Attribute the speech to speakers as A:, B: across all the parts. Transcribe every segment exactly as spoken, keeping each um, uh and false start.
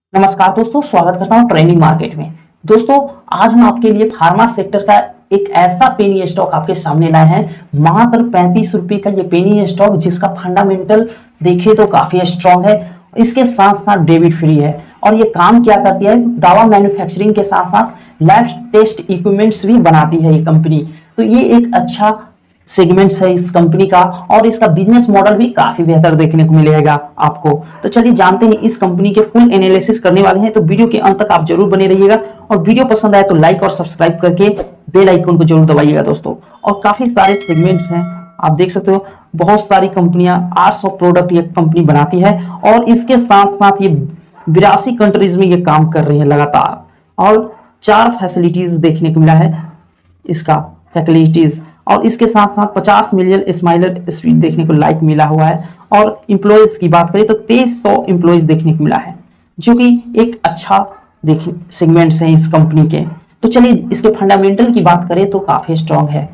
A: नमस्कार दोस्तों, स्वागत करता हूं ट्रेंडिंग मार्केट में। दोस्तों, आज हम आपके लिए फार्मा सेक्टर का एक ऐसा पेनी स्टॉक आपके सामने लाए हैं। मात्र पैंतीस रुपए का ये पेनी स्टॉक, जिसका फंडामेंटल देखिए तो काफी स्ट्रांग है, इसके साथ साथ डेबिट फ्री है। और ये काम क्या करती है, दवा मैन्युफैक्चरिंग के साथ साथ लैब टेस्ट इक्विपमेंट्स भी बनाती है ये कंपनी। तो ये एक अच्छा सेगमेंट्स है इस कंपनी का, और इसका बिजनेस मॉडल भी काफी बेहतर देखने को मिलेगा आपको। तो चलिए जानते हैं, इस कंपनी के फुल एनालिसिस करने वाले हैं। तो वीडियो के अंत तक आप जरूर बने रहिएगा, और वीडियो पसंद आए तो लाइक और सब्सक्राइब करके बेल आइकन को जरूर दबाइएगा दोस्तों। और काफी सारे सेगमेंट्स हैं, आप देख सकते हो बहुत सारी कंपनियां, आठ सौ प्रोडक्ट ये कंपनी बनाती है, और इसके साथ साथ ये बिरासी कंट्रीज में ये काम कर रही है लगातार। और चार फैसिलिटीज देखने को मिला है इसका फैसिलिटीज, और इसके साथ साथ पचास मिलियन स्माइलर स्पीड देखने को लाइक मिला हुआ है। और एम्प्लॉयज की बात करें तो तेईस सौ एम्प्लॉयज देखने को मिला है, जो कि एक अच्छा देखिए सेगमेंट्स हैं इस कंपनी के। तो चलिए इसके फंडामेंटल की बात करें तो काफी स्ट्रांग है।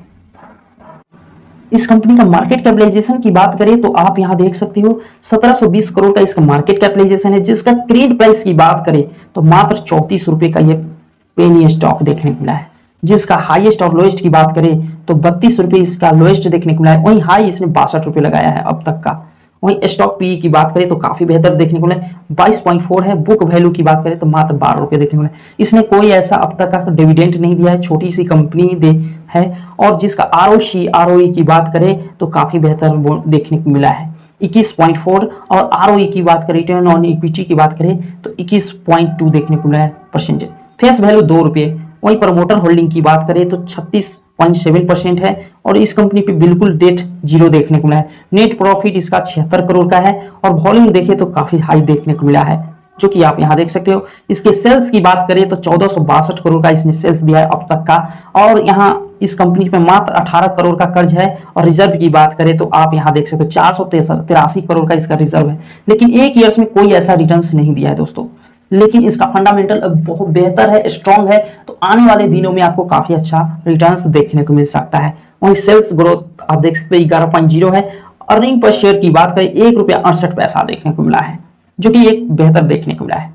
A: इस कंपनी का मार्केट कैपिटलाइजेशन की बात करें तो आप यहां देख सकते हो सत्रह सौ बीस करोड़ का इसका मार्केट कैपिटलाइजेशन है, जिसका क्रेडिट प्राइस की बात करें तो मात्र चौंतीस रुपए का ये पेनी स्टॉक देखने को मिला है। जिसका हाईएस्ट और लोएस्ट की बात करें तो बत्तीस रुपए इसका लोएस्ट देखने को मिला है, वहीं हाई इसने बासठ रुपए लगाया है अब तक का। वहीं स्टॉक पी की बात करें तो काफी बेहतर देखने को मिला है, बाईस पॉइंट चार है। बुक वैल्यू की बात करें तो मात्र बारह रुपए देखने को मिला है। इसने कोई ऐसा अब तक का डिविडेंड नहीं दिया है, छोटी सी कंपनी दे है। और जिसका आरओसी आरओई की बात करें तो काफी बेहतर देखने को मिला है, इक्कीस पॉइंट चार। और आरओई की बात करें, रिटर्न ऑन इक्विटी की बात करें तो इक्कीस पॉइंट दो देखने को मिला है परसेंटेज। फेस वैल्यू दो रुपए। वहीं प्रमोटर होल्डिंग की बात करें तो छत्तीस पॉइंट सात परसेंट है, और इस कंपनी पे बिल्कुल डेट जीरो देखने को मिला है। नेट प्रॉफिट इसका छिहत्तर करोड़ का है, और वॉल्यूम देखें तो काफी हाई देखने को मिला है, जो कि आप यहां देख सकते हो। इसके सेल्स की बात करें तो चौदह सौ बासठ करोड़ का इसने सेल्स दिया है अब तक का। और यहाँ इस कंपनी पे मात्र अठारह करोड़ का कर्ज है। और रिजर्व की बात करें तो आप यहां देख सकते हो चार सौ तिरासी करोड़ का इसका रिजर्व है, लेकिन एक ईयर्स में कोई ऐसा रिटर्न्स नहीं दिया है दोस्तों। लेकिन इसका फंडामेंटल अब बहुत बेहतर है, स्ट्रांग है, तो आने वाले दिनों में आपको काफी अच्छा रिटर्न्स देखने को मिल सकता है। वहीं सेल्स ग्रोथ आप देख सकते हैं ग्यारह पॉइंट जीरो है। अर्निंग पर शेयर की बात करें एक रुपया अड़सठ पैसा देखने को मिला है, जो कि एक बेहतर देखने को मिला है।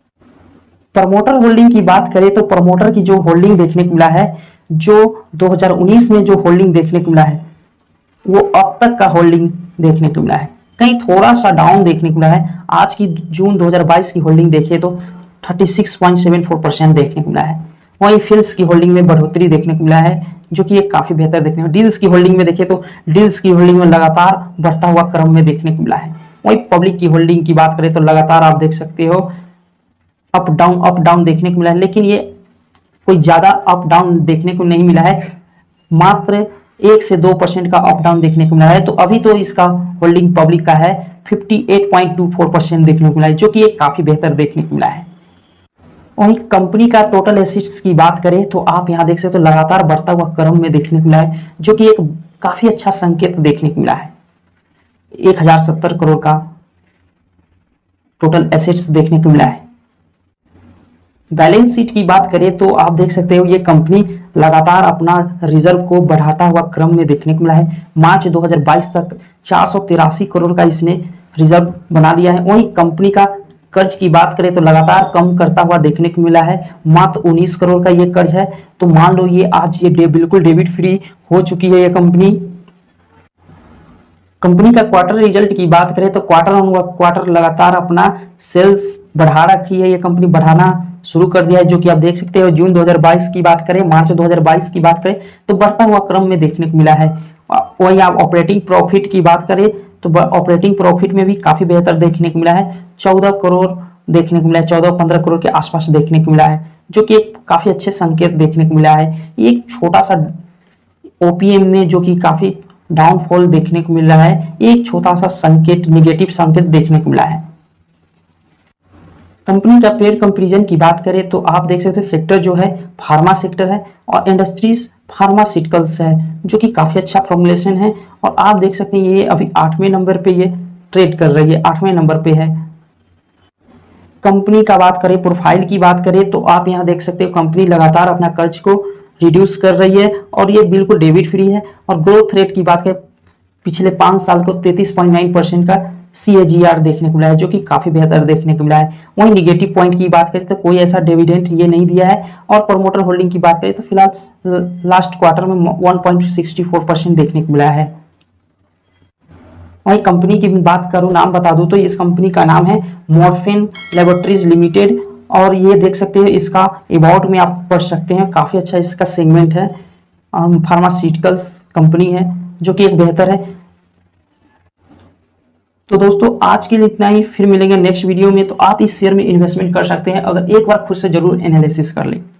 A: प्रमोटर होल्डिंग की बात करें तो प्रमोटर की जो होल्डिंग देखने को मिला है, जो दो हज़ार उन्नीस में जो होल्डिंग देखने को मिला है, वो अब तक का होल्डिंग देखने को मिला है कहीं थोड़ा सा डाउन देखने को मिला है। आज की जून दो हज़ार बाईस की होल्डिंग देखिए तो छत्तीस पॉइंट सात चार परसेंट देखने को मिला है। वहीं फिल्स की होल्डिंग में बढ़ोतरी देखने को मिला है, जो कि एक काफी बेहतर देखने को। डील्स की होल्डिंग में देखिए तो डील्स की होल्डिंग में लगातार बढ़ता हुआ क्रम में देखने को मिला है। वहीं पब्लिक की होल्डिंग की बात करें तो लगातार आप देख सकते हो अप डाउन अप डाउन देखने को मिला है, लेकिन ये कोई ज्यादा अप डाउन देखने को नहीं मिला है, मात्र एक से दो परसेंट का अप डाउन देखने को मिला है। तो अभी तो इसका होल्डिंग पब्लिक का है अट्ठावन पॉइंट दो चार परसेंट देखने को मिला है, जो कि एक काफी बेहतर देखने को मिला है। वहीं कंपनी का टोटल एसेट्स की बात करें तो आप यहां देख सकते हो लगातार बढ़ता हुआ क्रम में देखने को मिला है, जो कि एक काफी अच्छा संकेत देखने को मिला है। एक हजार सत्तर करोड़ का टोटल एसेट्स देखने को मिला है। बैलेंस शीट की बात करें तो आप देख सकते हो ये कंपनी लगातार अपना रिजर्व को बढ़ाता हुआ क्रम में देखने को मिला है। मार्च दो हज़ार बाईस तक चार सौ तिरासी करोड़ का इसने रिजर्व बना लिया है। वहीं कंपनी का कर्ज की बात करें तो लगातार कम करता हुआ देखने को मिला है, मात्र उन्नीस करोड़ का ये कर्ज है। तो मान लो ये आज ये डे, बिल्कुल डेबिट फ्री हो चुकी है ये कंपनी। कंपनी का क्वार्टर रिजल्ट की बात करें तो क्वार्टर ऑन क्वार्टर लगातार अपना सेल्स बढ़ा रखी है, ये कंपनी बढ़ाना शुरू कर दिया है, जो कि आप देख सकते हो। जून दो हज़ार बाईस की बात करें, मार्च दो हज़ार बाईस की बात करें तो बढ़ता हुआ क्रम में देखने को मिला है। वहीं आप ऑपरेटिंग प्रॉफिट की बात करें तो ऑपरेटिंग प्रॉफिट में भी काफी बेहतर देखने को मिला है, चौदह करोड़ देखने को मिला है, चौदह पंद्रह करोड़ के आसपास देखने को मिला है, जो कि एक काफी अच्छे संकेत देखने को मिला है। एक छोटा सा ओपीएम में जो कि काफी डाउनफॉल देखने को मिल रहा है, एक छोटा सा संकेत, निगेटिव संकेत देखने को मिला है। कंपनी का पेयर कंपैरिजन की बात करें तो आप देख सकते हैं सेक्टर जो है फार्मा सेक्टर है, और इंडस्ट्रीज फार्मास्यूटिकल्स है, जो कि काफी अच्छा फॉर्मुलेशन है। और आप देख सकते हैं ये अभी आठवें नंबर पे ये ट्रेड कर रही है, आठवें नंबर पे है। कंपनी का बात करें, प्रोफाइल की बात करें तो आप यहाँ देख सकते हो कंपनी लगातार अपना कर्ज को रिड्यूस कर रही है, और ये बिल्कुल डेबिट फ्री है। और ग्रोथ रेट की बात करें पिछले पांच साल को तैंतीस पॉइंट नौ परसेंट का सी ए जी आर देखने को मिला है, जो कि काफी बेहतर देखने को मिला है। वहीं निगेटिव पॉइंट की बात करें तो कोई ऐसा डिविडेंड ये नहीं दिया है, और प्रमोटर होल्डिंग की बात करें तो फिलहाल लास्ट क्वार्टर में one point six four percent देखने को मिला है। वहीं कंपनी की बात करूं, नाम बता दूं तो इस कंपनी का नाम है मॉर्फिन लैबोरेटरीज लिमिटेड, और ये देख सकते हैं इसका अबाउट में आप पढ़ सकते हैं, काफी अच्छा इसका सेगमेंट है, फार्मास्यूटिकल्स कंपनी है जो कि एक बेहतर है। तो दोस्तों आज के लिए इतना ही, फिर मिलेंगे नेक्स्ट वीडियो में। तो आप इस शेयर में इन्वेस्टमेंट कर सकते हैं, अगर एक बार खुद से जरूर एनालिसिस कर लें।